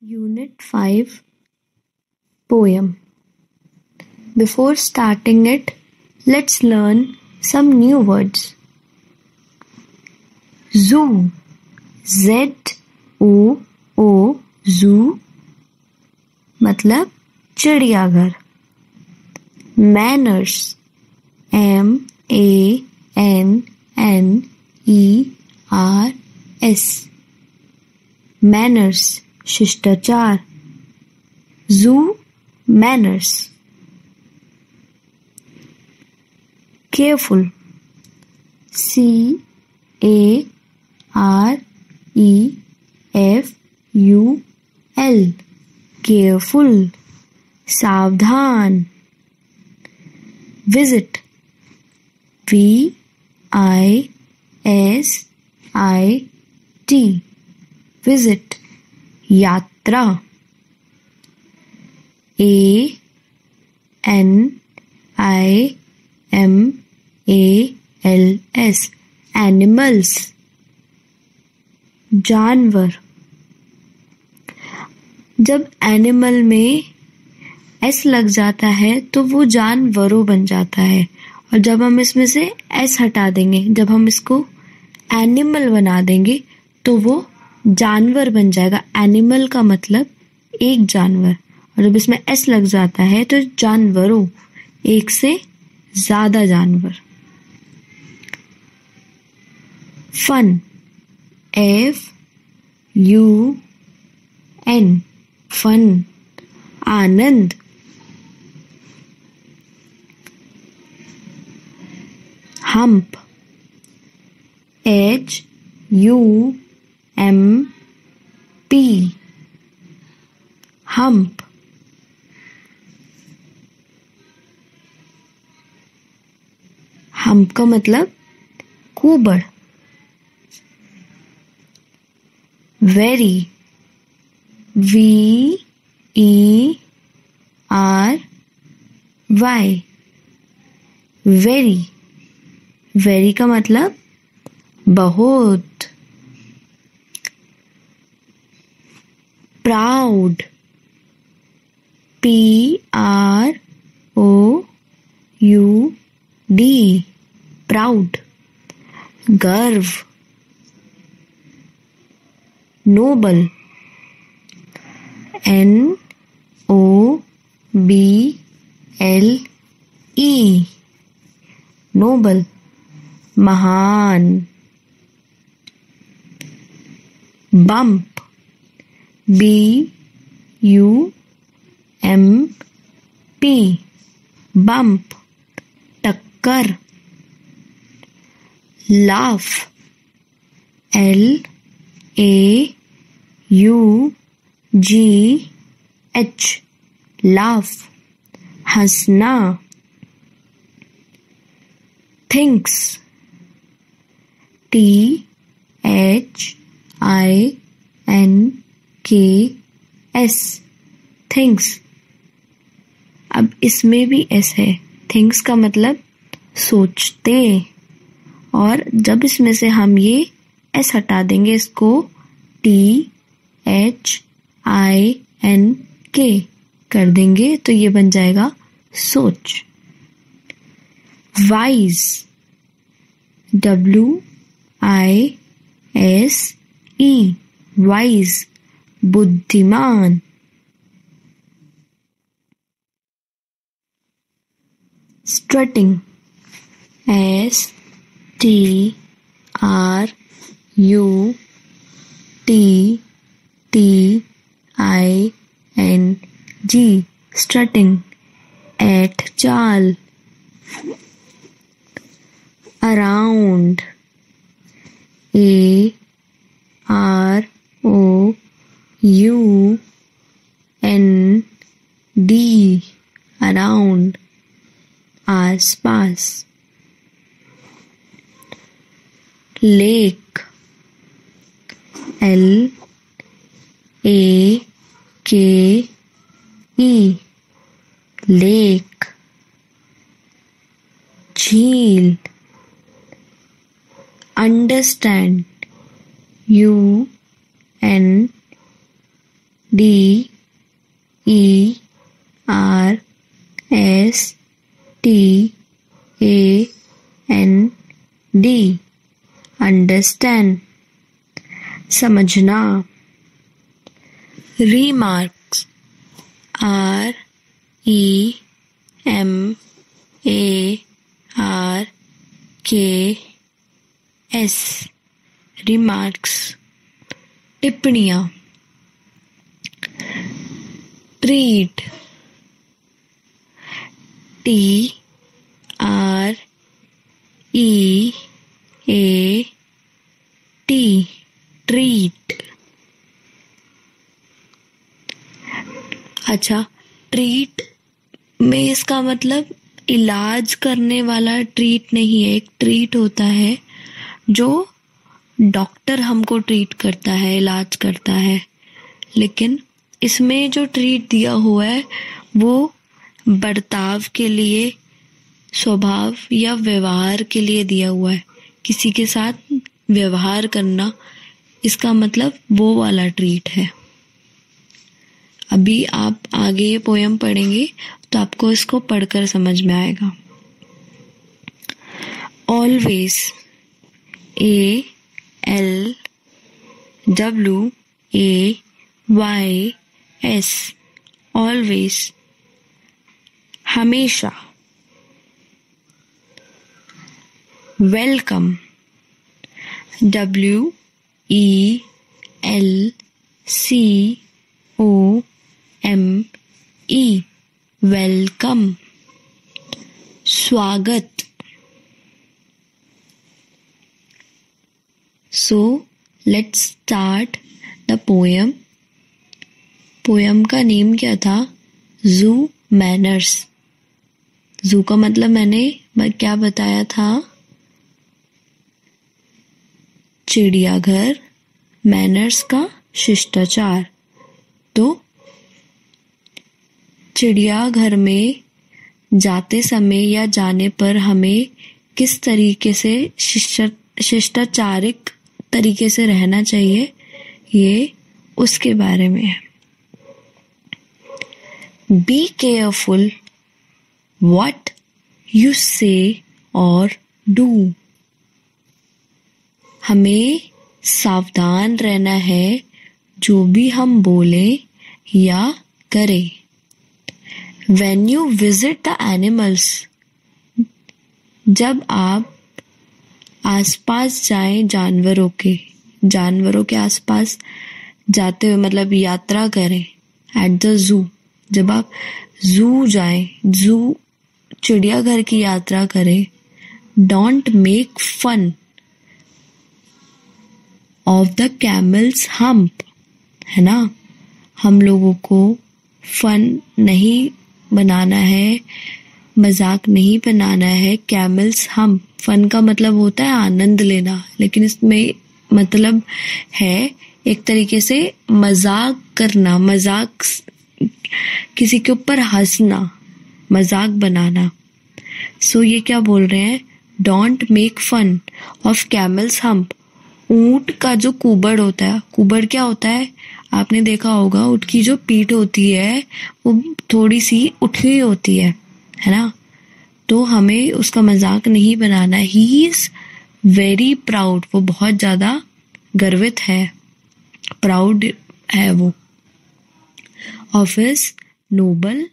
Unit 5 Poem. Before starting it, let's learn some new words. Zoo, Z-O-O, zoo मतलब चिड़ियाघर. Manners, M-A-N-N-E-R-S, manners शिष्टाचार. Zoo manners. Careful, C-A-R-E-F-U-L, careful, सावधान. Visit, V-I-S-I-T, visit, यात्रा. A-N-I-M-A-L-S, animals, जानवर. जब animal में S लग जाता है तो वो जानवरों बन जाता है, और जब हम इसमें से एस हटा देंगे, जब हम इसको एनिमल बना देंगे तो वो जानवर बन जाएगा. एनिमल का मतलब एक जानवर, और जब इसमें एस लग जाता है तो जानवरों, एक से ज्यादा जानवर. फन, F-U-N, फन, आनंद. Hump, H-U-M-P, hump. हम्प का मतलब कुबड़. Very, V-E-R-Y, very. वेरी का मतलब बहुत. प्राउड, P-R-O-U-D, प्राउड, गर्व. नोबल, N-O-B-L-E, नोबल, महान. बम्प, B-U-M-P, बम्प, टक्कर. लाफ, L-A-U-G-H, लाफ, हंसना. Thinks, T-H-I-N-K-S, things. अब इसमें भी एस है. थिंग्स का मतलब सोचते, और जब इसमें से हम ये एस हटा देंगे, इसको T-H-I-N-K कर देंगे तो ये बन जाएगा सोच. वाइज, W-I-S-E, वाइज, बुद्धिमान. स्ट्रटिंग, S-T-R-U-T-T-I-N-G, स्ट्रटिंग, ऐठ चाल. अराउंड, A-R-O-U-N-D, अराउंड, आसपास. Lake, L-A-K-E, lake. झील, understand, U N D understand समझना. Remarks REMARKS remarks टिप्पणियाँ. treat TREAT treat. अच्छा, ट्रीट में इसका मतलब इलाज करने वाला ट्रीट नहीं है. एक ट्रीट होता है जो डॉक्टर हमको ट्रीट करता है, इलाज करता है. लेकिन इसमें जो ट्रीट दिया हुआ है वो बर्ताव के लिए, स्वभाव या व्यवहार के लिए दिया हुआ है. किसी के साथ व्यवहार करना, इसका मतलब वो वाला ट्रीट है. अभी आप आगे ये पोयम पढ़ेंगे तो आपको इसको पढ़कर समझ में आएगा. ऑलवेज ALWAYS ऑलवेज हमेशा. Welcome WELCOME welcome. स्वागत. So let's start the poem. Poem का नेम क्या था? जू मैनर्स. जू का मतलब मैंने क्या बताया था? चिड़ियाघर. मैनर्स का शिष्टाचार. तो चिड़ियाघर में जाते समय या जाने पर हमें किस तरीके से शिष्टाचारिक तरीके से रहना चाहिए, ये उसके बारे में है. बी केयरफुल व्हाट यू से और डू. हमें सावधान रहना है जो भी हम बोलें या करें. When you visit the animals, जब आप आसपास जाएं जानवरों के आसपास जाते हुए मतलब यात्रा करें. At the zoo, जब आप जू जाएं, जू चिड़ियाघर की यात्रा करें. Don't make fun of the camel's hump. है ना, हम लोगों को फन नहीं बनाना है, मजाक नहीं बनाना है. कैमल्स हम, फन का मतलब होता है आनंद लेना, लेकिन इसमें मतलब है एक तरीके से मजाक करना, मजाक किसी के ऊपर हंसना, मजाक बनाना. सो ये क्या बोल रहे हैं? Don't make fun of camel's hump. ऊंट का जो कुबड़ होता है, कुबड़ क्या होता है आपने देखा होगा, ऊंट की जो पीठ होती है वो थोड़ी सी उठी होती है ना. तो हमें उसका मजाक नहीं बनाना. ही इज वेरी प्राउड, वो बहुत ज्यादा गर्वित है, प्राउड है वो. ऑफ हिज नोबल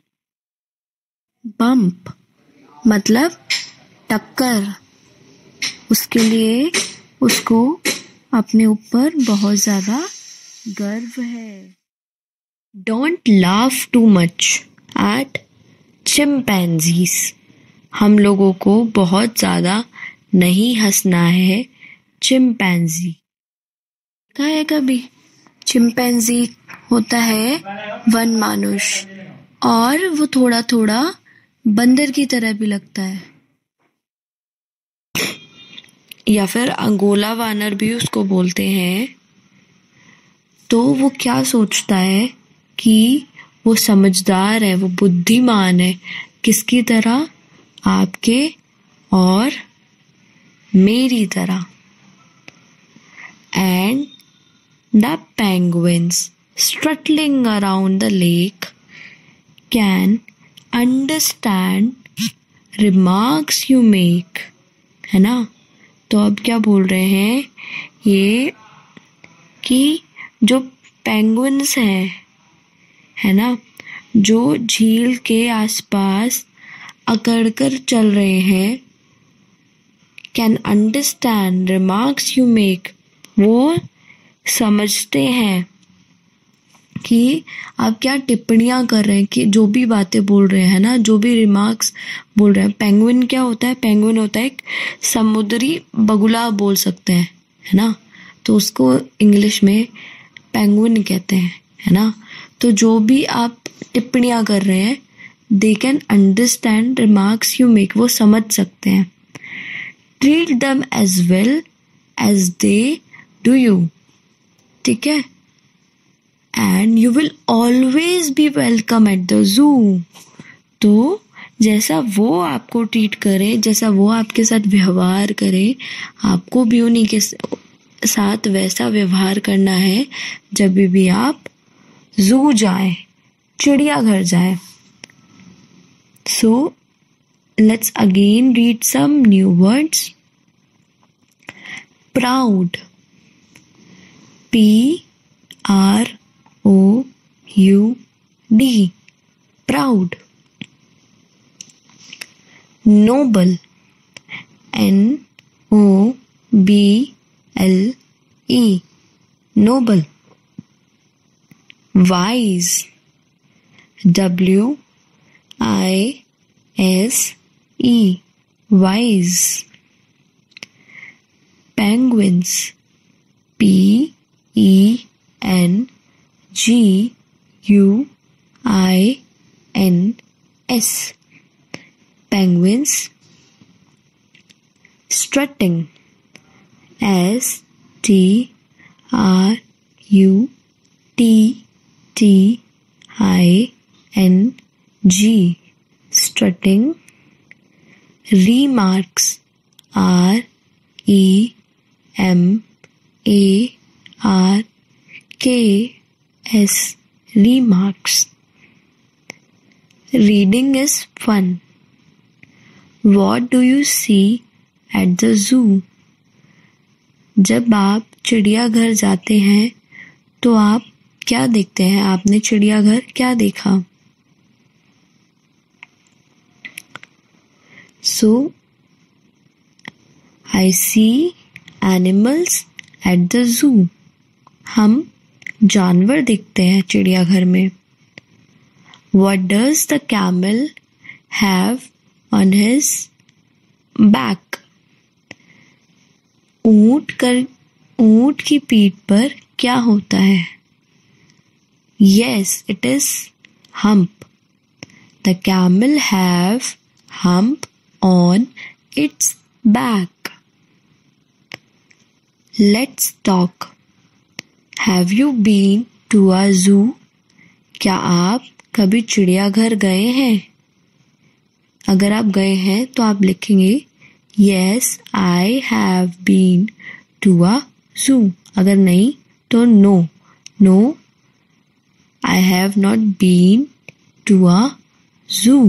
बम्प मतलब टक्कर. उसके लिए उसको अपने ऊपर बहुत ज्यादा गर्व है. Don't laugh too much at chimpanzees. हम लोगों को बहुत ज्यादा नहीं हंसना है चिंपैंजी. देखा है कभी? चिंपैंजी होता है वन मानुष, और वो थोड़ा थोड़ा बंदर की तरह भी लगता है, या फिर अंगोला वानर भी उसको बोलते हैं. तो वो क्या सोचता है कि वो समझदार है, वो बुद्धिमान है. किसकी तरह? आपके और मेरी तरह. And the penguins strutting around the lake can understand remarks you make, है ना। तो अब क्या बोल रहे हैं ये कि जो पेंगुइन्स हैं, है ना, जो झील के आसपास अकड़कर चल रहे हैं, can understand remarks you make, वो समझते हैं कि आप क्या टिप्पणियां कर रहे हैं, कि जो भी बातें बोल रहे हैं ना, जो भी रिमार्क्स बोल रहे हैं। पेंगुइन क्या होता है? पेंगुइन होता है एक समुद्री बगुला बोल सकते हैं, है ना। तो उसको इंग्लिश में पेंगुइन कहते हैं, है ना। तो जो भी आप टिप्पणियां कर रहे हैं, they can understand remarks you make, वो समझ सकते हैं। Treat them as well as they do you, ठीक है। And you will always be welcome at the zoo. तो जैसा वो आपको ट्रीट करे, जैसा वो आपके साथ व्यवहार करे, आपको भी उन्हीं के साथ वैसा व्यवहार करना है जब भी आप जू जाएं, चिड़ियाघर जाएं। So let's again read some new words. Proud, P-R-O-U-D, proud. Noble, N-O-B-L-E, noble. Wise, W-I-S-E, wise. Penguins, P-E-N-G-U-I-N-S, penguins. Strutting, S-T-R-U-T-T-I-N-G, strutting. Remarks, R-E-M-A-R-K-S, remarks. Reading is fun. What do you see at the zoo? जब आप चिड़ियाघर जाते हैं तो आप क्या देखते हैं? आपने चिड़ियाघर क्या देखा? So I see animals at the zoo. हम जानवर देखते हैं चिड़ियाघर में। What does the camel have on his back? ऊंट की पीठ पर क्या होता है? Yes, it is hump. The camel have hump on its back. Let's talk. Have you been to a zoo? क्या आप कभी चिड़ियाघर गए हैं? अगर आप गए हैं तो आप लिखेंगे Yes, I have been to a zoo. अगर नहीं तो No, I have not been to a zoo.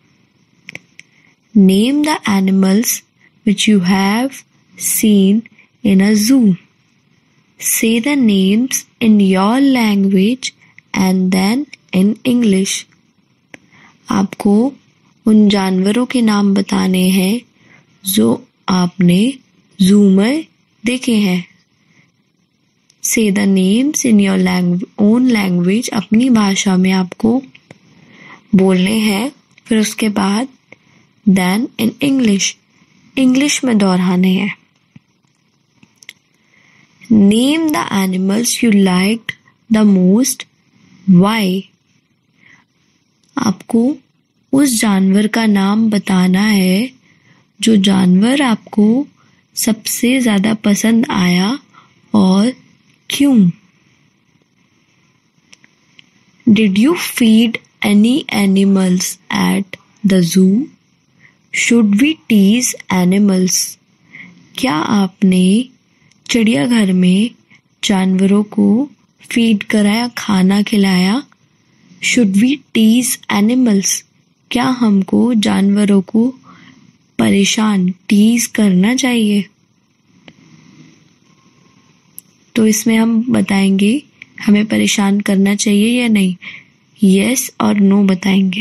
Name the animals which you have seen in a zoo. Say the names in your language and then in English. आपको उन जानवरों के नाम बताने हैं जो आपने जू में देखे हैं। Say the names in your own language. अपनी भाषा में आपको बोलने हैं, फिर उसके बाद then in English, इंग्लिश में दोहराने हैं। Name the animals you liked the most. Why? आपको उस जानवर का नाम बताना है जो जानवर आपको सबसे ज्यादा पसंद आया और क्यों। Did you feed any animals at the zoo? Should we tease animals? क्या आपने चिड़ियाघर में जानवरों को फीड कराया, खाना खिलाया। शुड वी टीज एनिमल्स, क्या हमको जानवरों को परेशान टीज करना चाहिए? तो इसमें हम बताएंगे हमें परेशान करना चाहिए या नहीं, यस और नो बताएंगे।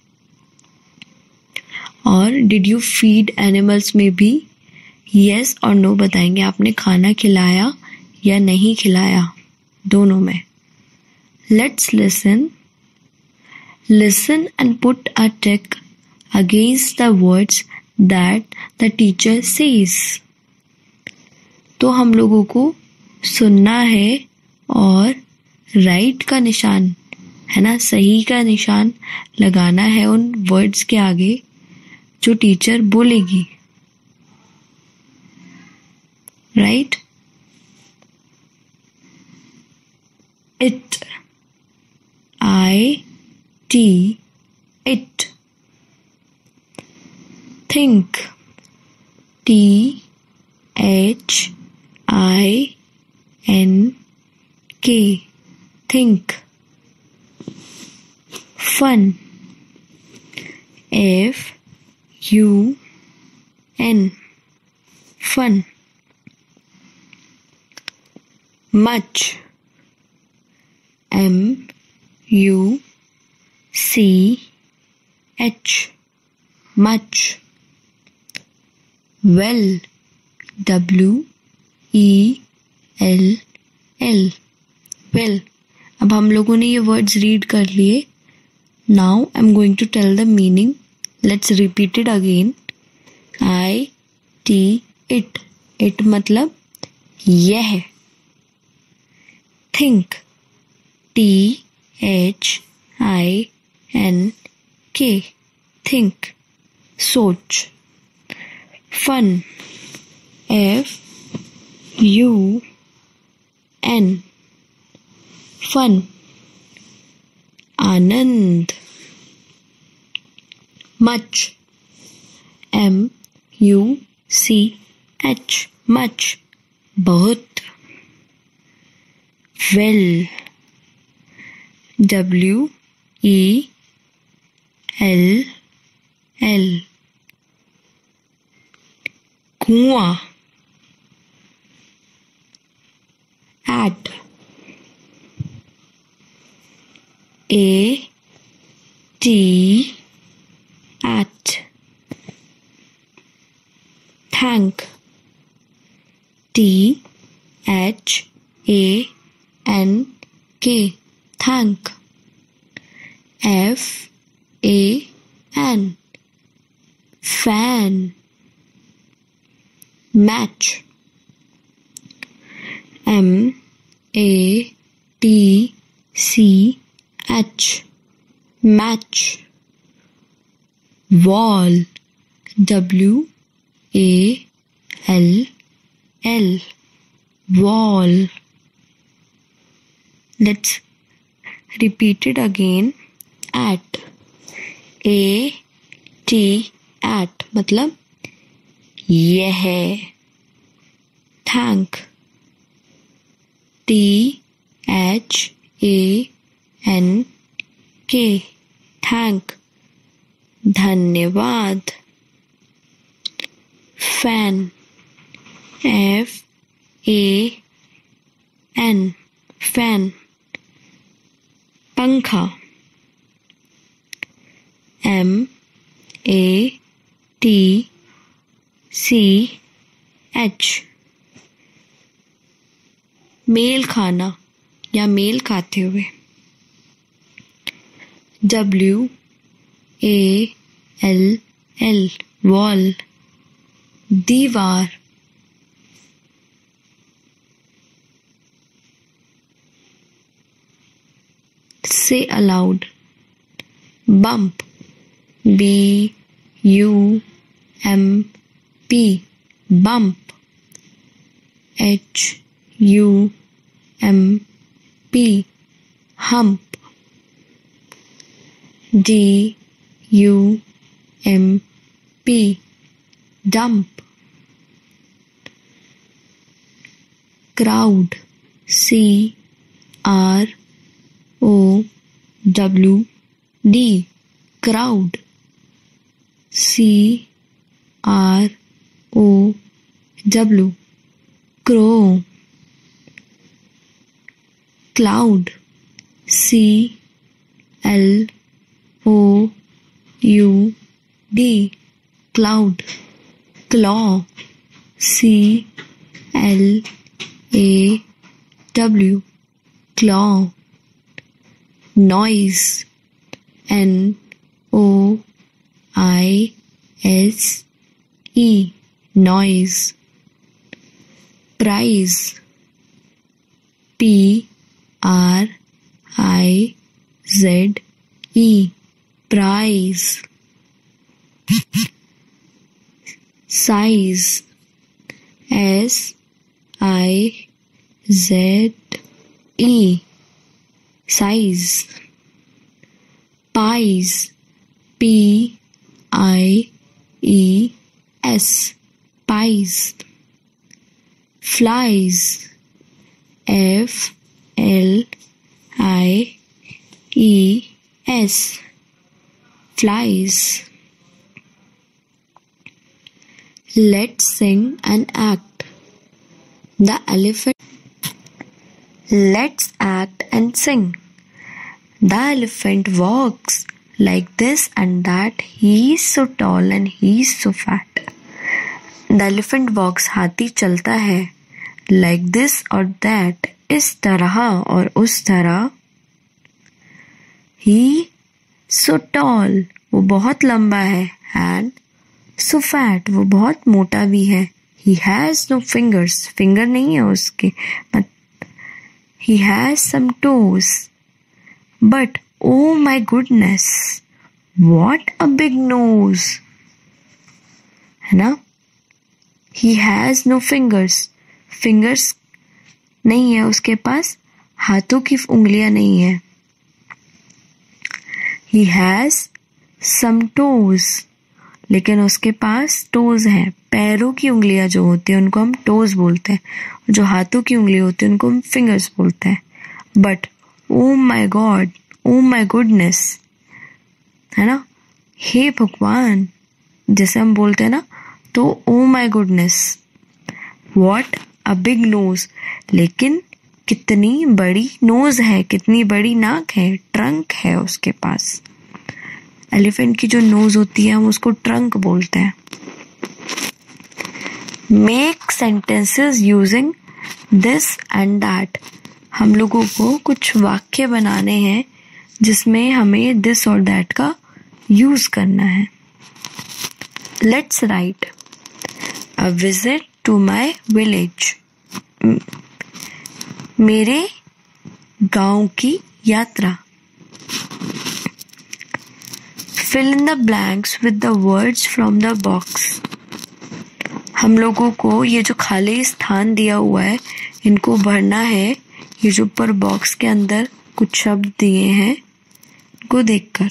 और डिड यू फीड एनिमल्स में भी यस और नो बताएंगे, आपने खाना खिलाया या नहीं खिलाया, दोनों में। Let's listen and put a tick against the words that the teacher says. तो हम लोगों को सुनना है और राइट का निशान है ना, सही का निशान लगाना है उन वर्ड्स के आगे जो टीचर बोलेगी, right. It, IT, it. Think, THINK, think। fun, FUN, fun। much, MUCH, much। well, WELL, well। अब हम लोगों ने ये वर्ड्स रीड कर लिए। Now I am going to tell the meaning. Let's repeat it again. IT, it, it मतलब यह। Think, THINK, think, सोच। Fun, FUN, fun. आनंद, मच, MUCH, मच, बहुत। वेल, WELL, कुआं। at, at, thank, THANK, thank। FAN, fan। match, MATCH, match। wall, WALL, wall। Let's repeat it again. at, at मतलब यह। thank, THANK, thank, धन्यवाद। fan, FAN, fan। पंखा, MATCH, मेल खाना या मेल खाते हुए। WALL, वॉल, दीवार। Say aloud. bump, BUMP, bump, HUMP, hump, DUMP, dump। crowd, CROWD, CROWD crowd, CROW crow, cloud, CLOUD cloud, claw, CLAW claw, noise, NOISE noise, prize, PRIZE prize, size, SIZE size, pies, PIES pies, flies, FLIES flies. Let's sing and act. The elephant. Let's act and sing. The elephant walks like this and that. He is so tall and he is so fat. The elephant walks. हाथी चलता है. Like this or that. इस तरह और उस तरह. He so tall. वो बहुत लंबा है. And so fat. वो बहुत मोटा भी है. He has no fingers. Finger नहीं है उसके. But he has some toes. But oh my goodness, what a big nose. है ना? He has no fingers. Fingers नहीं है उसके पास. हाथों की उंगलियां नहीं है. He has some toes. लेकिन उसके पास toes हैं. पैरों की उंगलियां जो होती हैं उनको हम toes बोलते हैं. जो हाथों की उंगली होती है उनको हम fingers बोलते हैं. But oh my God, oh my goodness, है ना? हे भगवान जैसे हम बोलते हैं ना, तो oh my goodness, what a big nose. लेकिन कितनी बड़ी नोज है, कितनी बड़ी नाक है, ट्रंक है उसके पास. एलिफेंट की जो नोज होती है हम उसको ट्रंक बोलते हैं. Make sentences using this and that. हम लोगों को कुछ वाक्य बनाने हैं जिसमें हमें दिस और दैट का यूज करना है. Let's write. A visit to my village. मेरे गांव की यात्रा. Fill in the blanks with the words from the box. हम लोगों को ये जो खाली स्थान दिया हुआ है इनको भरना है. ये जो ऊपर बॉक्स के अंदर कुछ शब्द दिए हैं को देखकर.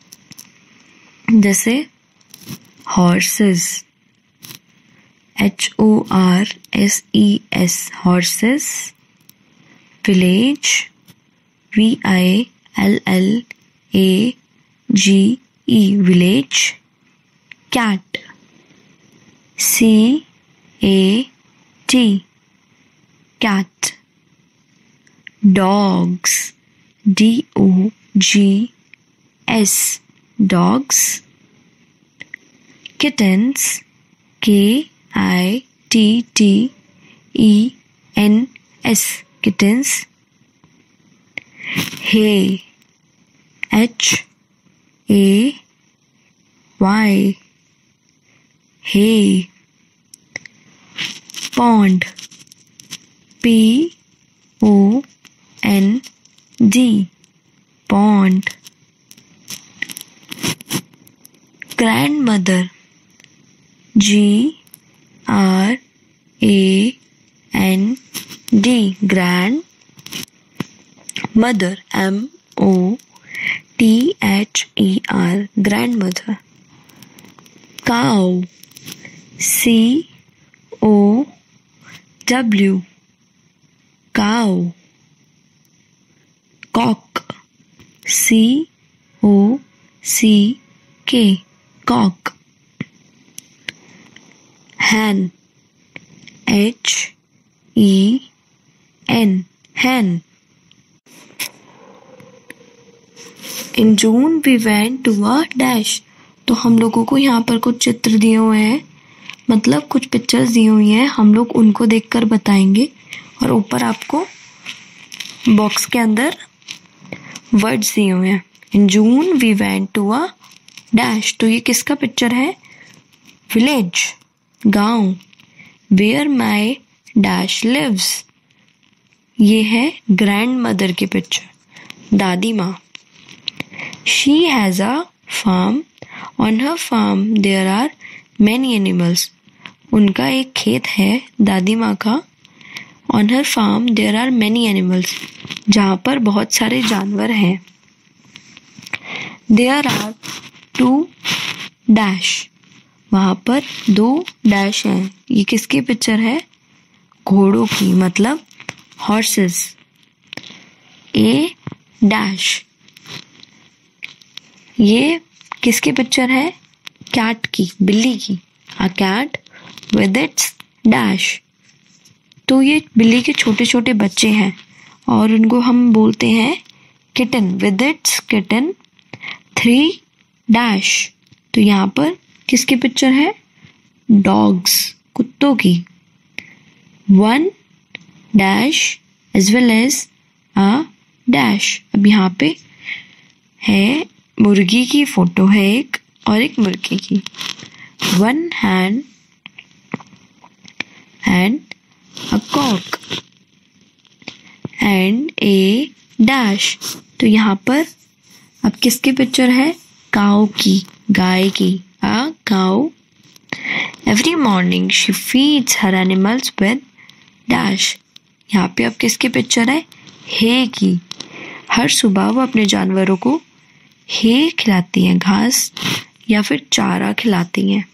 जैसे horses, HORSES horses, village, VILLAGE village, cat, CAT cat, dogs, DOGS dogs, kittens, KITTENS kittens, hay, HAY hay, pond, POND pond, grandmother, GRAND grandmother, MOTHER grandmother, cow, COW cow, cock, C-O-C-K, cock. Hen, H-E-N, hen. In June we went to a dash. तो हम लोगों को यहाँ पर कुछ चित्र दिए हुए हैं, मतलब कुछ पिक्चर्स दी हुई हैं, हम लोग उनको देखकर बताएंगे और ऊपर आपको बॉक्स के अंदर वर्ड्स दिए हुए हैं. In June we went to a dash. तो ये किसका पिक्चर है? विलेज, गांव. Where my dash lives. ये है ग्रैंड मदर की पिक्चर, दादी माँ. She has a farm. On her farm there are many animals. उनका एक खेत है दादी माँ का. On her farm there are many animals, जहाँ पर बहुत सारे जानवर हैं. There are 2 dash. वहाँ पर 2 डैश हैं. ये किसकी पिक्चर है? घोड़ों की, मतलब हॉर्सेस. ए डैश. ये किसकी पिक्चर है? कैट की, बिल्ली की. A cat with its dash. तो ये बिल्ली के छोटे छोटे बच्चे हैं और उनको हम बोलते हैं kitten, with its kitten. 3 dash. तो यहाँ पर किसकी पिक्चर है? डॉग्स, कुत्तों की. 1 dash as well as a dash. अब यहाँ पे है मुर्गी की फोटो है एक, और एक मुर्गी की. 1 hen and a cock and a dash. तो यहाँ पर अब किसकी पिक्चर है? काऊ की, गाय की. A cow. Every morning she feeds her animals with dash. यहाँ पे अब किसकी पिक्चर है? हे की. हर सुबह वो अपने जानवरों को हे खिलाती हैं, घास या फिर चारा खिलाती हैं.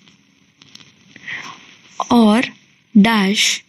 और dash,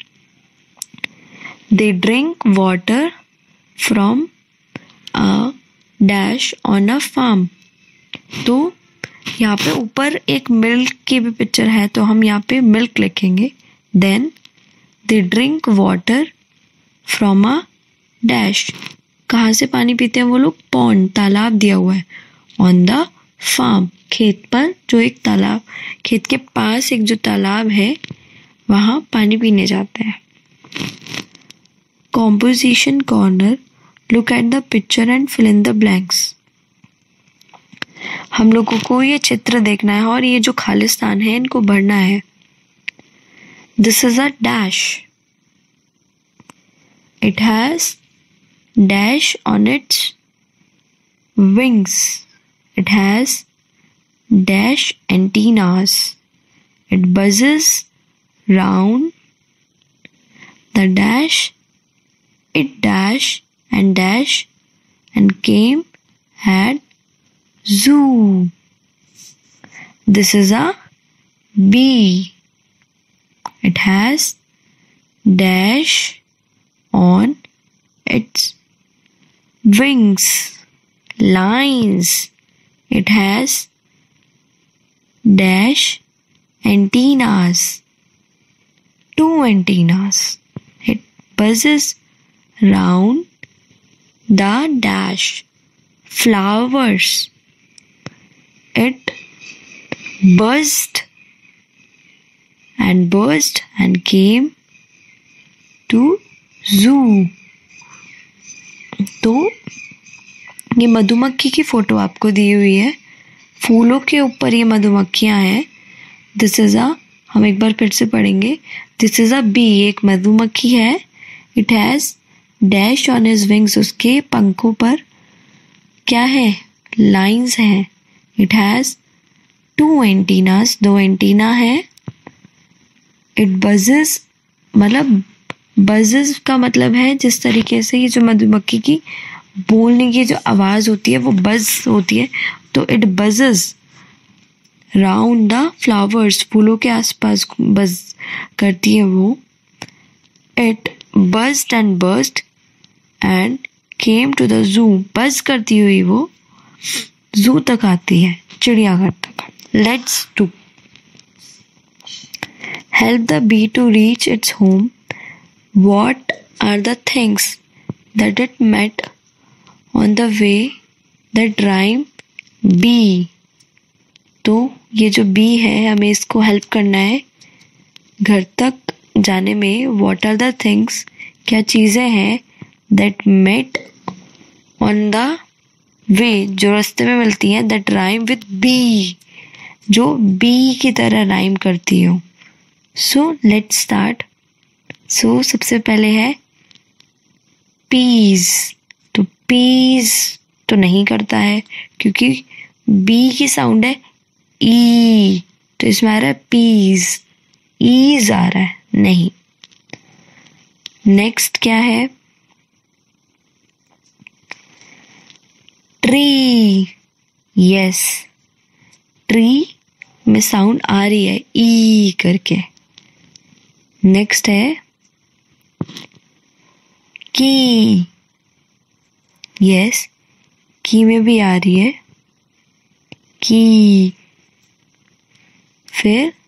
they drink water from a dash on a farm. तो यहाँ पे ऊपर एक मिल्क की भी पिक्चर है, तो हम यहाँ पे मिल्क लिखेंगे. Then they drink water from a dash. कहाँ से पानी पीते हैं वो लोग? पॉन्ड, तालाब दिया हुआ है. On the farm, खेत पर, जो एक तालाब, खेत के पास एक जो तालाब है वहाँ पानी पीने जाते हैं. Composition corner. Look at the picture and fill in the blanks. हम लोगों को ये चित्र देखना है और ये जो खालिस्तान है इनको भरना है. This is a dash. It has dash on its wings. It has dash antennas. It buzzes round the dash. It dash and came at zoo. This is a bee. It has dash on its wings, lines. It has dash antennas, 2 antennas. It buzzes round the dash. Flowers. It buzzed and came to zoo. तो ये मधुमक्खी की photo आपको दी हुई है. फूलों के ऊपर ये मधुमक्खियां हैं. दिस इज अ, हम एक बार फिर से पढ़ेंगे. दिस इज अ बी, एक मधुमक्खी है. It has dash on his wings, उसके पंखों पर क्या है? लाइंस हैं. इट हैज 2 एंटीनास, 2 एंटीना है. इट बजेस, मतलब बजेस का मतलब है जिस तरीके से ये जो मधुमक्खी की बोलने की जो आवाज होती है वो बज होती है. तो it buzzes round the flowers, फूलों के आसपास बज करती है वो. It buzzed and burst and came to the zoo. बस करती हुई वो जू तक आती है, चिड़ियाघर तक. Let's do. Help the bee to reach its home. What are the things that it met on the way that rhyme bee? तो ये जो बी है, हमें इसको हेल्प करना है घर तक जाने में. What are the things? क्या चीज़ें हैं that met on the way, जो रास्ते में मिलती हैं, that rhyme with bee, जो बी की तरह राइम करती हो. So let's start. So सबसे पहले है peas. तो peas तो नहीं करता है क्योंकि बी की साउंड है ई, तो इसमें आ रहा है peas. ईज आ रहा है, नहीं. नेक्स्ट क्या है? ट्री. यस, ट्री में साउंड आ रही है ई करके. नेक्स्ट है की. यस, की में भी आ रही है की. फिर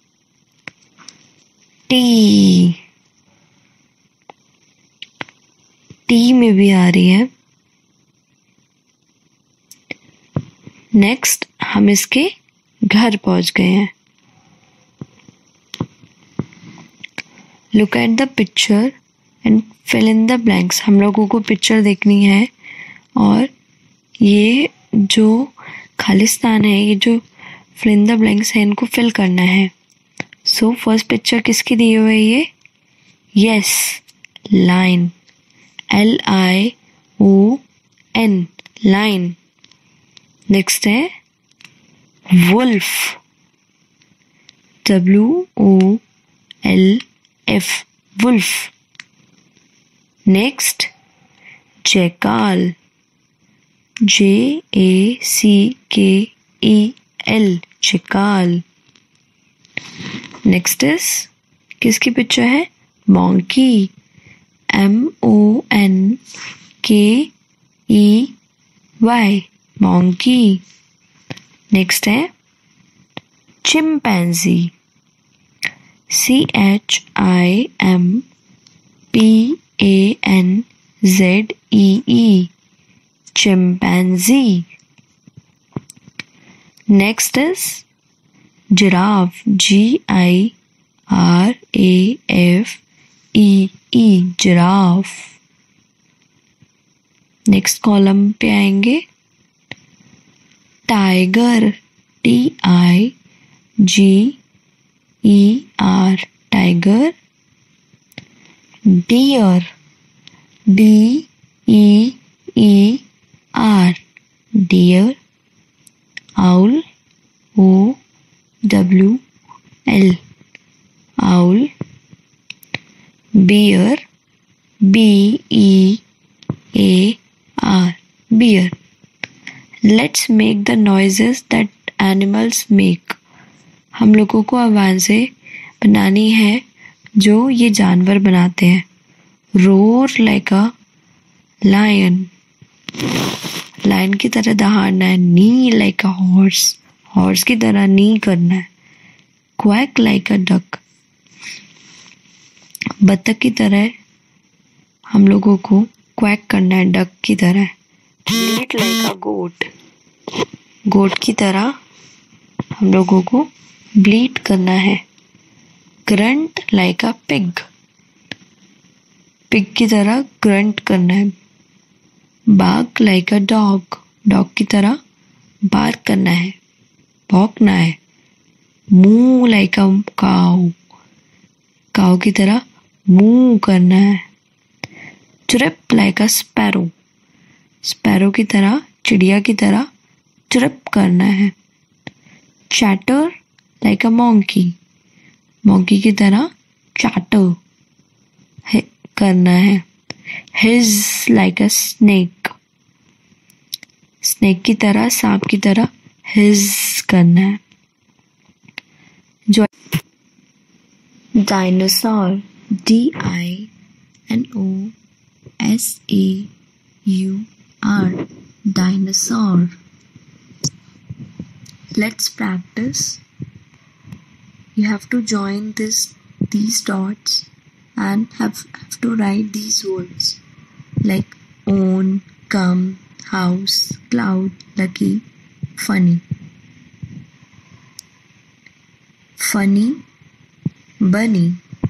टी. टी में भी आ रही है. नेक्स्ट हम इसके घर पहुंच गए हैं. Look at the picture and fill in the blanks. हम लोगों को पिक्चर देखनी है और ये जो खालिस्तान है, ये जो फिल इन द ब्लैंक्स है, इनको फिल करना है. सो फर्स्ट पिक्चर किसकी दी हुई है ये? Yes, lion. LION, lion. Next है wolf. WOLF, wolf. Next jackal. JACKEL, jackal. Next is, किसकी पिक्चर है? मॉन्की. MONKEY, monkey. नेक्स्ट है chimpanzee. CHIMPANZEE, chimpanzee. Next is giraffe. GIRAFEE, giraffe. Next column पे आएंगे tiger. TIGER, tiger. Deer. DEER, deer. Owl. OWL, owl. bear. BEAR, bear. Let's make the noises that animals make. हम लोगों को आवाज़ें बनानी है जो ये जानवर बनाते हैं. roar like a lion, lion की तरह दहाड़ना है. Neigh like a horse, horse की तरह नी करना है. quack like a duck, बत्तख की तरह हम लोगों को क्वैक करना है, डक की तरह. bleat like a goat, गोट की तरह हम लोगों को ब्लीट करना है. Grunt like a pig, pig की तरह ग्रंट करना है. Bark like a dog, dog की तरह बार्क करना है, भौंकना है. moo like a cow, काऊ की तरह मूव करना है. chirp like a sparrow, sparrow की तरह, चिड़िया की तरह chirp करना है. chatter like a monkey, monkey की तरह chatter करना है. hiss like a snake, snake की तरह, सांप की तरह हिज करना है. जो dinosaur, DINOSAUR, You are dinosaur. Let's practice. You have to join these dots and have to write these words like own, come, house, cloud, lucky, funny. Funny bunny.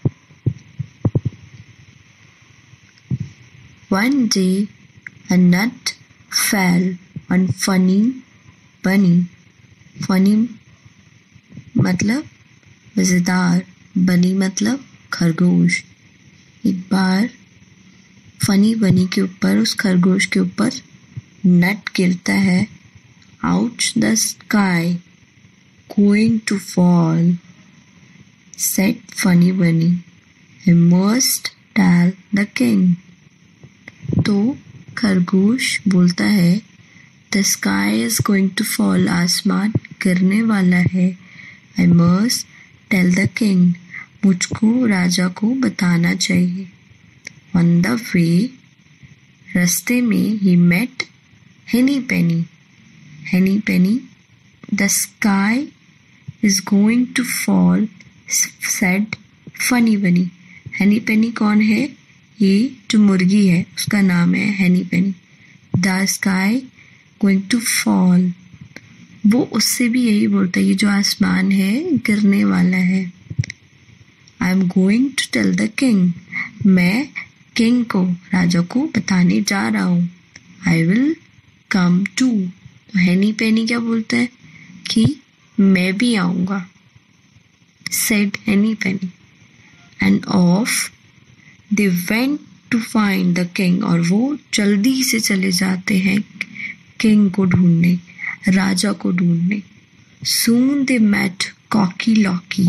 One day a nut fell on funny bunny. Funny मतलब मज़ेदार, बनी मतलब खरगोश। एक बार funny बनी के ऊपर, उस खरगोश के ऊपर नट गिरता है। Ouch the sky, going to fall, said funny bunny. I must tell the king. तो खरगोश बोलता है The sky is going to fall, आसमान गिरने वाला है। I must tell the king, मुझको राजा को बताना चाहिए। On the way, रास्ते में he met Henny Penny. Henny Penny, the sky is going to fall, said funny bunny. Henny Penny कौन है? ये जो मुर्गी है उसका नाम है Henny Penny. The sky going to fall. वो उससे भी यही बोलता है, ये जो आसमान है गिरने वाला है। I am going to tell the king. मैं किंग को, राजा को बताने जा रहा हूँ। I will come too. तो हैनी पेनी क्या बोलता है कि मैं भी आऊँगा। Said Henny Penny. And off they went to find the king. और वो जल्दी से चले जाते हैं किंग को ढूंढने, राजा को ढूंढने। Soon they met Cocky Locky.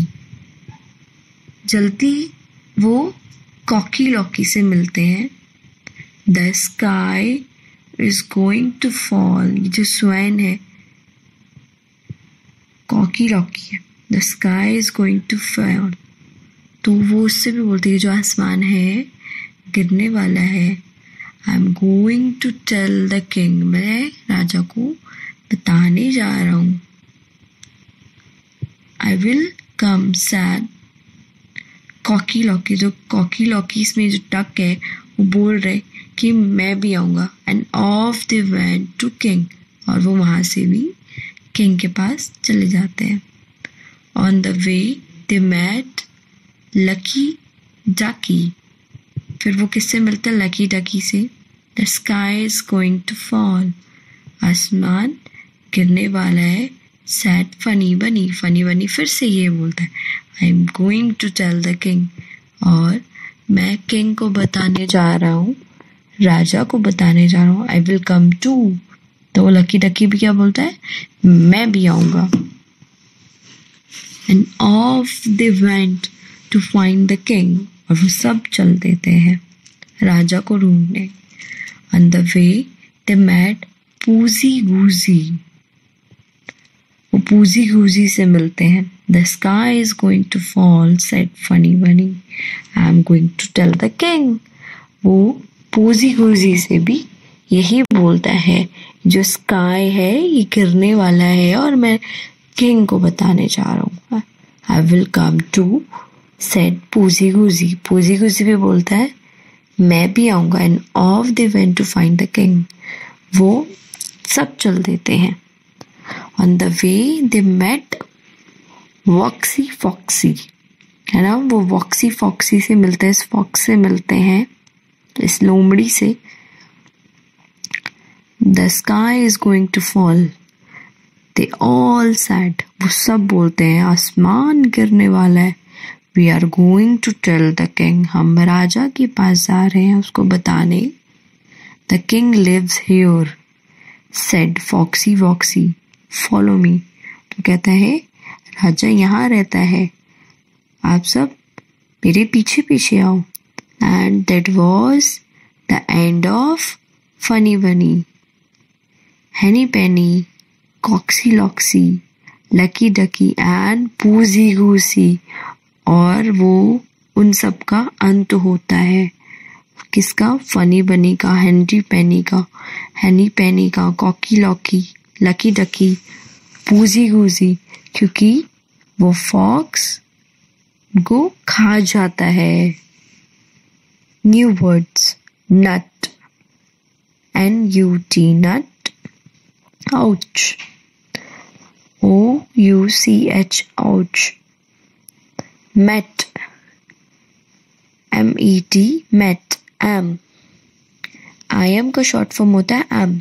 जल्दी वो कॉकी लॉकी से मिलते हैं। The sky is going to fall. ये जो स्वैन है कॉकी लॉकी है। The sky is going to fall. तो वो उससे भी बोलते हैं जो आसमान है गिरने वाला है। I am going to tell the king. मैं राजा को बताने जा रहा हूँ। I will come, said Cocky Locky. जो कॉकी लॉकी इसमें जो डक है वो बोल रहे कि मैं भी आऊँगा। And off they went to king. और वो वहाँ से भी किंग के पास चले जाते हैं। On the way they met Lucky Ducky. फिर वो किससे मिलता है? लकी डकी से। The sky is going to fall. आसमान गिरने वाला है। सैड फनी बनी। फनी बनी फिर से ये बोलता है I am going to tell the king. और मैं किंग को बताने जा रहा हूँ, राजा को बताने जा रहा हूँ। I will come too. तो लकी डकी भी क्या बोलता है? मैं भी आऊँगा। And off they went to find the king. और वो सब चल देते हैं राजा को ढूंढने। On the way they met Poosey Goosey. वो पूजी गूजी से मिलते हैं। The sky is going to fall, said funny bunny. I am going to tell the king. वो पूजी गूजी से भी यही बोलता है, जो स्काई है ये गिरने वाला है और मैं किंग को बताने जा रहा हूँ। I will come too, said पूजी गूजी। पूजी गूजी भी बोलता है मैं भी आऊँगा। And off they went to find the king. वो सब चल देते हैं। On the way they met Woxy Foxy, है ना। वो वॉक्सी फॉक्सी से मिलते हैं, इस फॉक्स से मिलते हैं, इस लोमड़ी से। The sky is going to fall. They all said. वो सब बोलते हैं आसमान गिरने वाला है। We are going to tell the king. हम राजा के पास जा रहे हैं उसको बताने। The king lives here, said Foxy Woxy. Follow me. तो कहता है राजा यहाँ रहता है, आप सब मेरे पीछे पीछे आओ। And that was the end of Funny Bunny, Henny Penney, कॉक्सी लॉक्सी, lucky डकी and पूजी गूसी। और वो उन सब का अंत होता है। किसका? फनी बनी का, हेनरी पेनी का, हैनी पेनी का, कॉकी लॉकी, लकी डकी, पूजी गूजी, क्योंकि वो फॉक्स को खा जाता है। New words, nut, NUT, nut, ouch, OUCH, ouch, met, MET, met, I'm, IM का शॉर्ट फॉर्म होता है एम।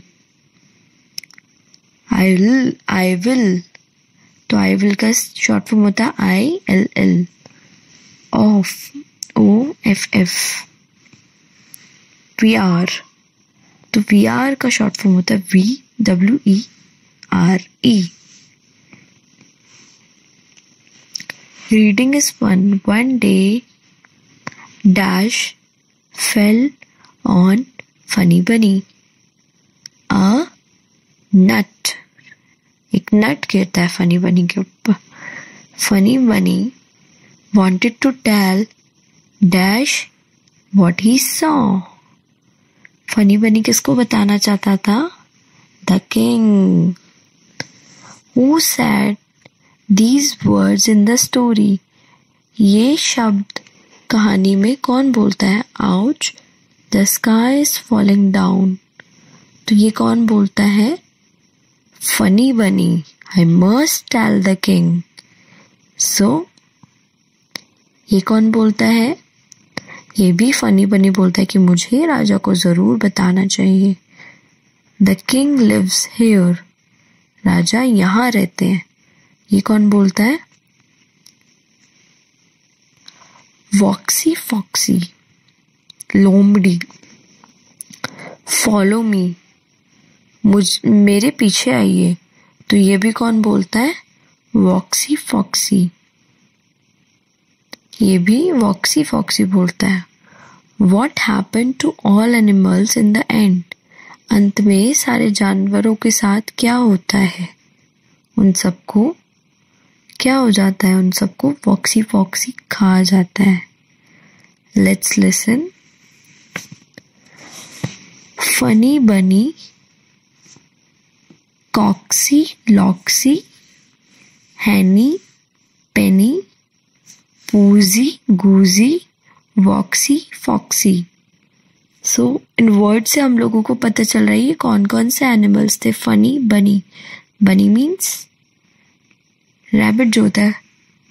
I will, तो I will का शॉर्ट फॉर्म होता है ILL। Off, OFF। VR, तो VR का शॉर्ट फॉर्म होता है VWERE। Reading is fun. One day dash fell on funny bunny। A nut, एक नट गिरता है फनी बनी के ऊपर। फनी बनी wanted to tell dash what he saw। Funny Bunny किसको बताना चाहता था? The king। Who said these words in the story? ये शब्द कहानी में कौन बोलता है? Ouch, the sky is falling down। तो ये कौन बोलता है? फनी बनी। I must tell the king। So ये कौन बोलता है? ये भी फनी बनी बोलता है कि मुझे राजा को जरूर बताना चाहिए। The king lives here। राजा यहाँ रहते हैं। ये कौन बोलता है? वॉक्सी फॉक्सी, लोमड़ी। फॉलो मी, मेरे पीछे आइए। तो ये भी कौन बोलता है? Woxy Foxy. ये भी वॉक्सी फॉक्सी बोलता है। What happened to all animals in the end? अंत में सारे जानवरों के साथ क्या होता है? उन सबको क्या हो जाता है? उन सबको वॉक्सी फॉक्सी खा जाता है। Let's listen। फनी बनी, कॉक्सी लॉक्सी, हैनी पेनी, पूजी गूजी, वॉक्सी फॉक्सी। सो इन वर्ड से हम लोगों को पता चल रहा है ये कौन कौन से एनिमल्स थे। फनी बनी, बनी मीन्स रैबिट जो होता है।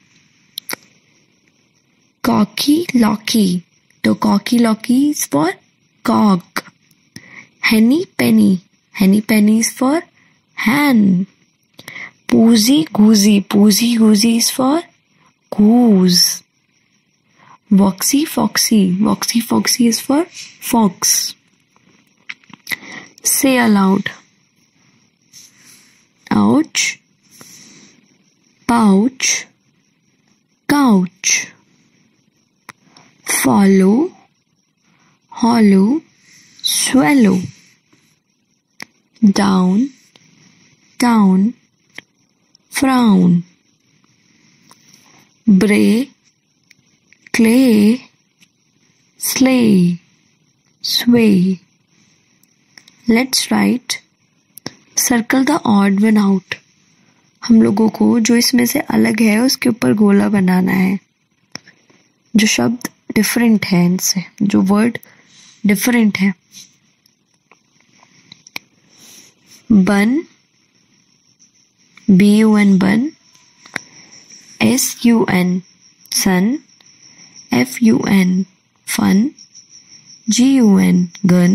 कॉकी लॉकी, तो Cocky Locky is for cock. Henny Penny, हैनी पेनी इज फॉर hen। पूजी गूजी, पूजी गूजी is for goose। Voxy foxy, voxy foxy is for fox। Say aloud। Ouch, pouch, couch। Follow, hollow, swallow। Down, down, frown। Bray, clay, slay, sway। Let's write। Circle the odd one out। हम लोगों को जो इसमें से अलग है उसके ऊपर गोला बनाना है। जो शब्द डिफरेंट है इनसे, जो वर्ड डिफरेंट है। बन, BUN bun, SUN sun, FUN fun, GUN gun,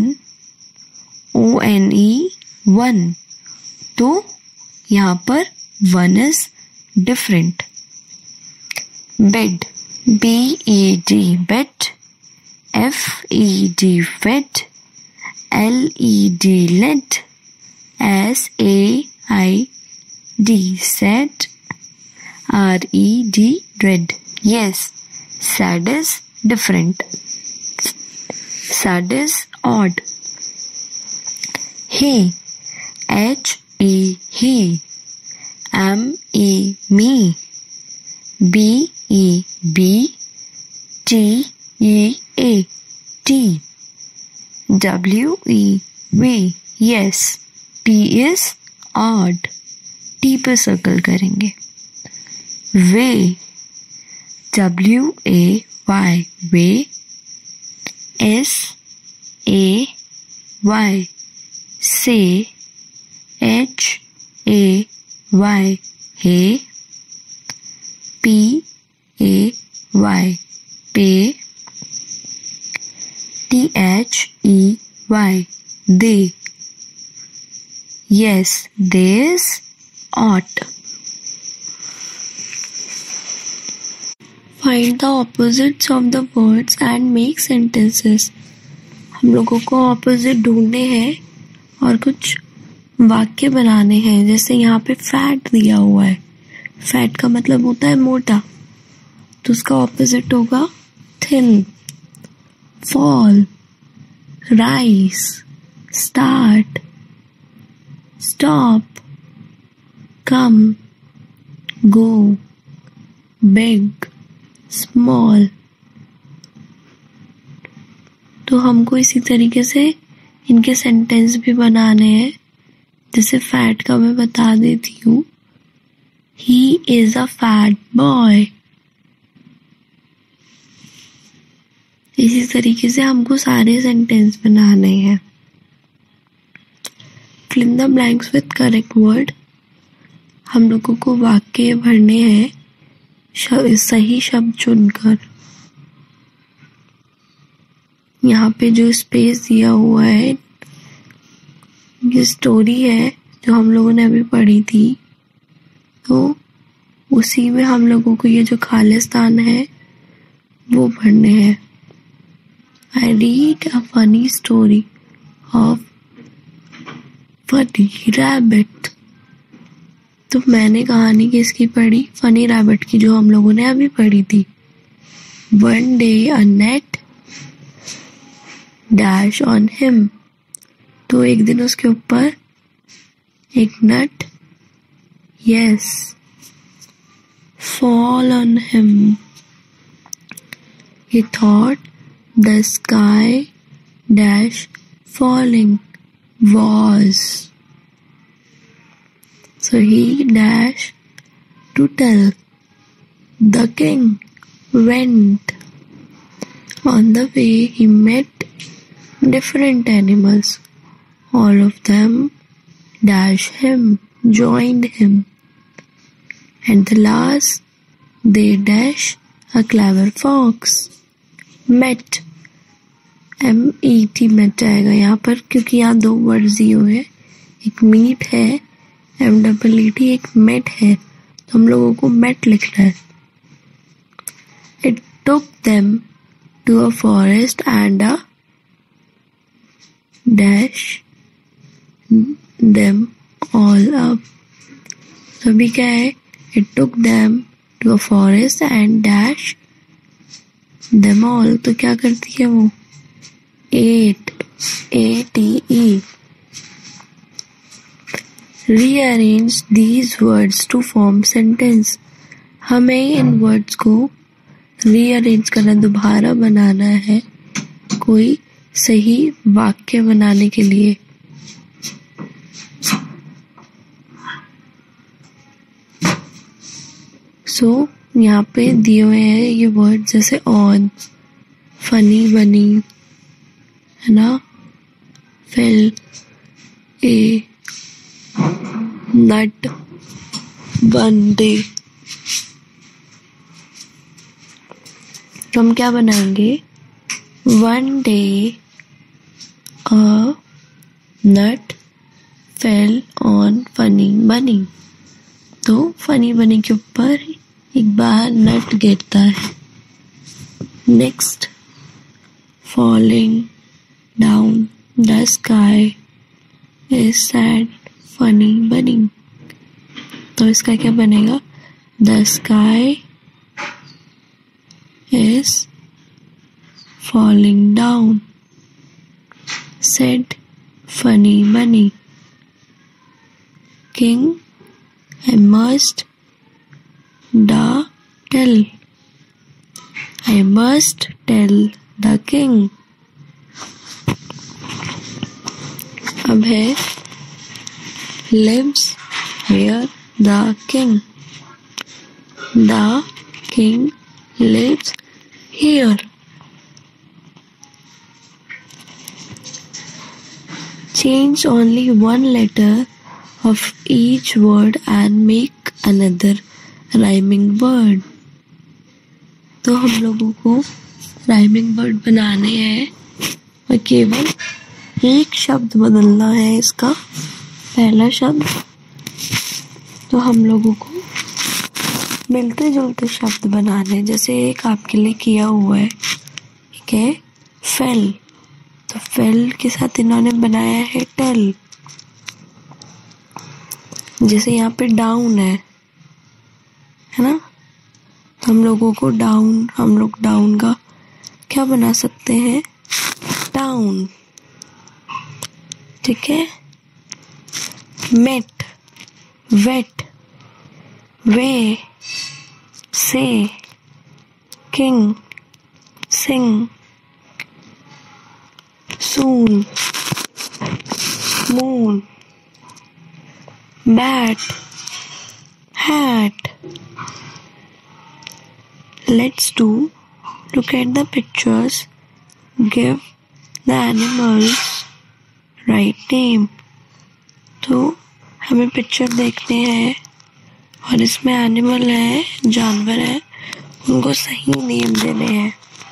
ONE one. तो यहाँ पर one is different. Bed, BED bed, FED fed, LED led, SAID sad, RED red। Yes, sad is different, sad is odd। He, HE he, ME me, BEB TEA tea। W-E, we, yes. T is odd, T पे circle करेंगे. Way, W-A-Y, way. S-A-Y, say. H-A-Y, hey. P-A-Y, pay. T-H-E-Y, they. Yes, theys, ought. Find the opposites of the words and make sentences. हम लोगों को opposite ढूंढने हैं और कुछ वाक्य बनाने हैं. जैसे यहाँ पे फैट दिया हुआ है. फैट का मतलब होता है मोटा, तो उसका ऑपोजिट होगा thin. Fall, rise, start, stop, come, go, big, small. तो हमको इसी तरीके से इनके सेंटेंस भी बनाने हैं. जैसे फैट का मैं बता देती हूँ. He is a fat boy. इसी तरीके से हमको सारे सेंटेंस बनाने हैं. Fill in the blanks with correct word. हम लोगों को वाक्य भरने हैं सही शब्द चुनकर. यहाँ पे जो स्पेस दिया हुआ है, ये स्टोरी है जो हम लोगों ने अभी पढ़ी थी, तो उसी में हम लोगों को ये जो खालिस्तान है वो पढ़ने हैं. I read a funny story of funny rabbit. तो मैंने कहानी किसकी पढ़ी? फनी रैबिट की, जो हम लोगों ने अभी पढ़ी थी. One day a net dash on him. तो एक दिन उसके ऊपर एक नट, yes, fall on him. He thought the sky dash falling was. So he dashed to tell. The king went. On the way he met different animals. All of them dashed him, joined him. At the last, they dashed a clever fox. Met, M-E-T, met आएगा यहाँ पर, क्योंकि यहाँ दो words दिए हुए हैं. एक मीट है, M-E-E-T, एक मेट है, तो हम लोगों को मेट लिखना है. It took them to a forest and a dash them all up. तो अभी क्या है? It took them to a forest and dash them all. तो क्या करती है वो? ate, A-T-E. Rearrange these words to form sentence. हमें इन वर्ड्स को रीअरेंज करना, दोबारा बनाना है कोई सही वाक्य बनाने के लिए. सो यहाँ पे दिए हुए हैं ये वर्ड, जैसे ऑन, फनी, बनी, है ना, fell, a, nut, one day. तो हम क्या बनाएंगे? One day a nut fell on Funny Bunny. तो फनी बनी के ऊपर एक बार नट गिरता है. Next, falling down the sky is said Funny Bunny. तो इसका क्या बनेगा? The sky is falling down, said funny bunny. King must tell. I must tell the king. अब है lives here the king. The king lives here. Change only one letter of each word and make another rhyming word. तो हम लोगों को rhyming word बनाने हैं और केवल एक शब्द बदलना है इसका, पहला शब्द। तो हम लोगों को मिलते जुलते शब्द बनाने हैं, जैसे एक आपके लिए किया हुआ है, ठीक है, फेल। तो फेल के साथ इन्होंने बनाया है टेल। जैसे यहाँ पे डाउन है ना, तो हम लोगों को डाउन, हम लोग डाउन का क्या बना सकते हैं, टाउन, ठीक है। Met, wait, way, say, king, sing, soon, moon, bat, hat. Let's look at the pictures, give the animals right name. तो हमें पिक्चर देखने हैं और इसमें एनिमल है, जानवर है, उनको सही नेम देने हैं।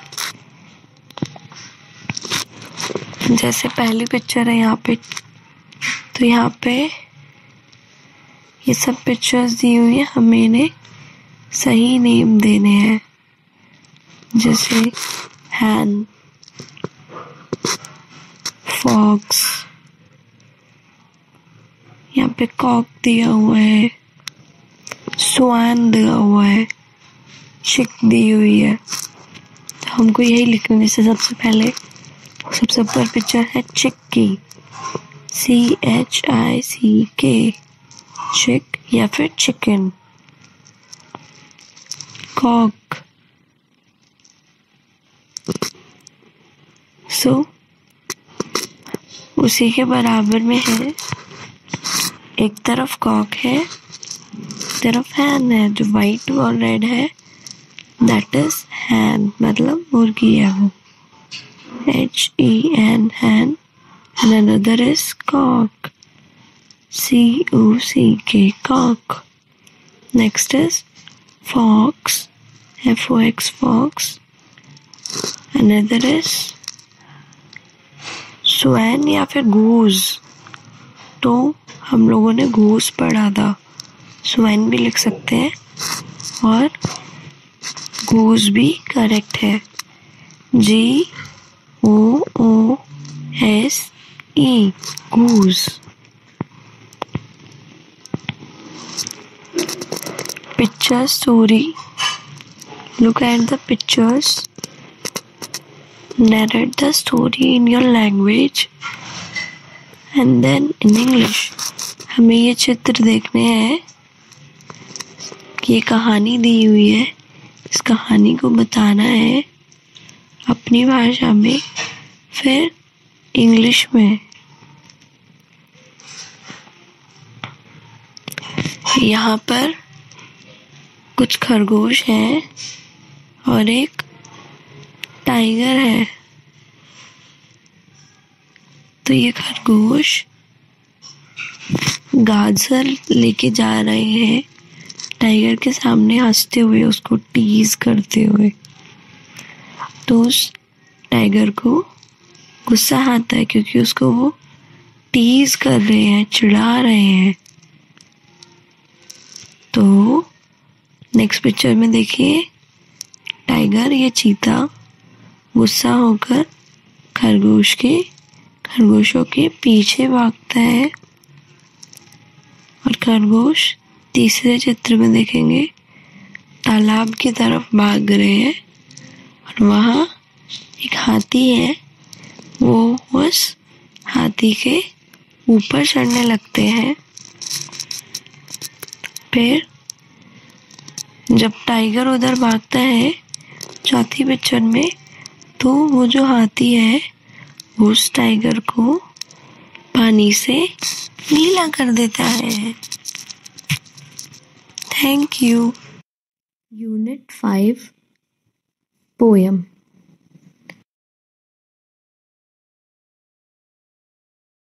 जैसे पहली पिक्चर है यहाँ पे, तो यहाँ पे ये सब पिक्चर्स दी हुई है, हमें इन्हें सही नेम देने हैं। जैसे हैन, फॉक्स, यहाँ पे कॉक दिया हुआ है, स्वान दिया हुआ है, चिक दी हुई है। तो हमको यही लिखना है। जैसे सबसे ऊपर पिक्चर है चिक्की, CHICK, चिक या फिर चिकन। कॉक, उसी के बराबर में है, एक तरफ कॉक है, एक तरफ हैन है। जो वाइट और रेड है दैट इज हैन, मतलब मुर्गी है वो, HEN, hen, and another is cock, COCK, cock. Next is fox, FOX, fox. Another is swan या फिर goose. तो हम लोगों ने goose पढ़ा था, swan भी लिख सकते हैं और goose भी करेक्ट है, GOOSE, goose. Picture story. Look at the pictures. Narrate the story in your language and then in English. हमें ये चित्र देखने हैं कि ये कहानी दी हुई है, इस कहानी को बताना है अपनी भाषा में, फिर इंग्लिश में। यहाँ पर कुछ खरगोश हैं और एक टाइगर है। तो ये खरगोश गाजर लेके जा रहे हैं टाइगर के सामने, हंसते हुए, उसको टीज करते हुए। तो उस टाइगर को गुस्सा आता है क्योंकि उसको वो टीज कर रहे हैं, चिढ़ा रहे हैं। तो नेक्स्ट पिक्चर में देखिए, टाइगर, ये चीता गुस्सा होकर खरगोशों के पीछे भागता है। और खरगोश तीसरे चित्र में देखेंगे तालाब की तरफ भाग रहे हैं और वहाँ एक हाथी है, वो उस हाथी के ऊपर चढ़ने लगते हैं। फिर जब टाइगर उधर भागता है चौथी पिक्चर में, तो वो जो हाथी है उस टाइगर को पानी से नीला कर देता है। Thank you. Unit 5 poem.